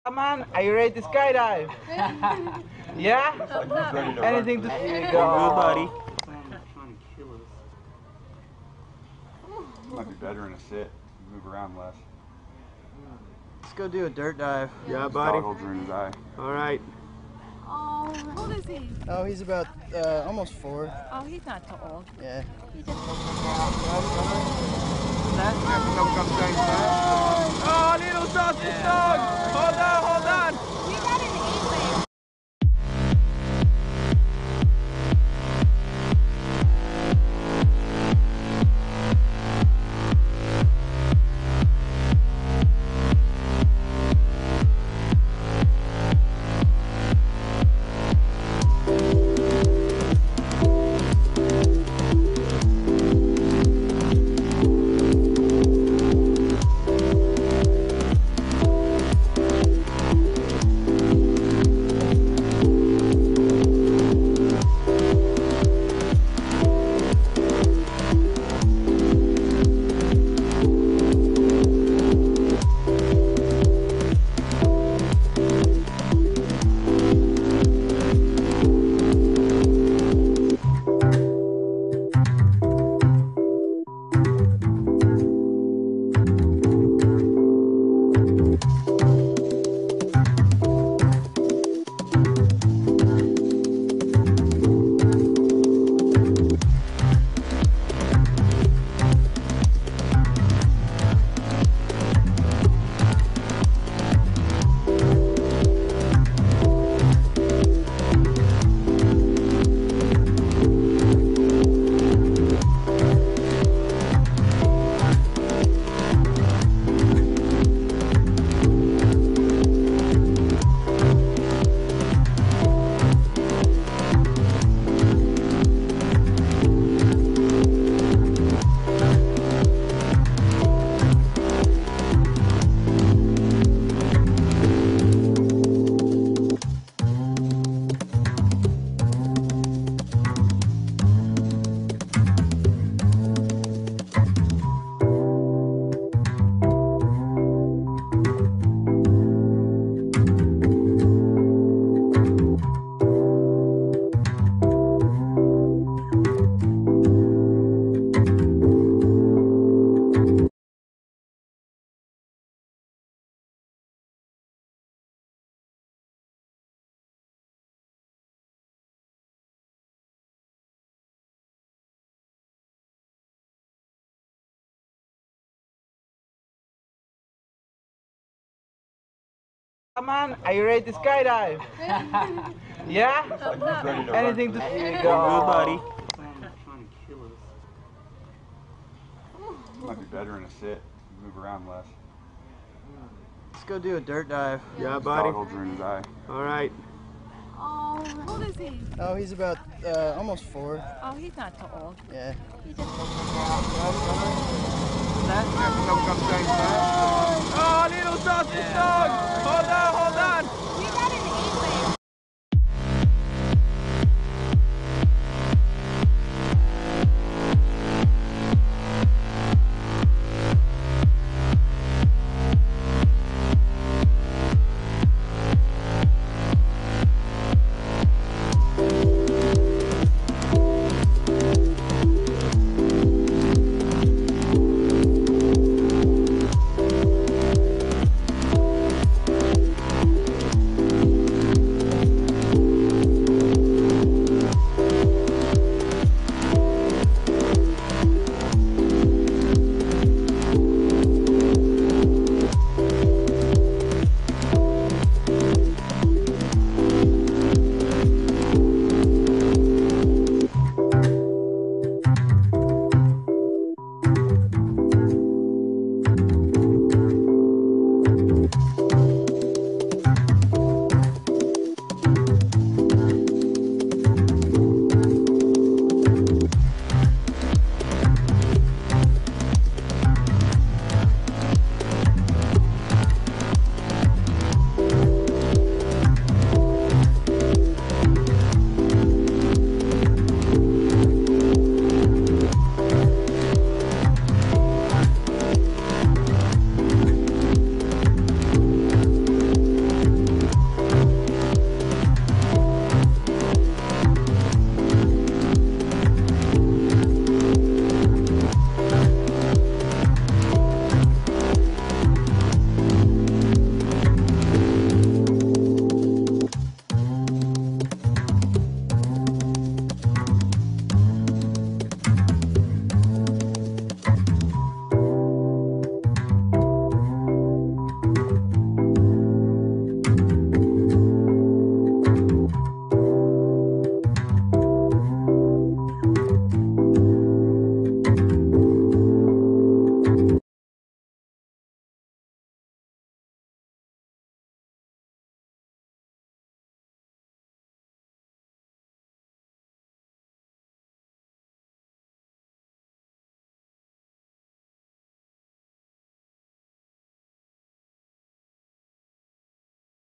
Come on, are you ready to skydive? Yeah? Anything to see you go. Good, buddy. Might be better in a sit. Move around less. Let's go do a dirt dive. Yeah, buddy. Goggles are in his eye. All right. Oh, how old is he? Oh, he's about almost 4. Oh, he's not too old. Yeah. He just... Oh, little sausage dog! Hold on, hold on! We got an 8-leg. Come on, are you ready to skydive? Yeah? Anything to see you go. Good, buddy. Might be better in a sit. Move around less. Let's go do a dirt dive. Yeah, buddy. Goggles are in his eye. All right. Oh, how old is he? Oh, he's about almost 4. Oh, he's not too old. Yeah. He just... Oh, little sausage dog!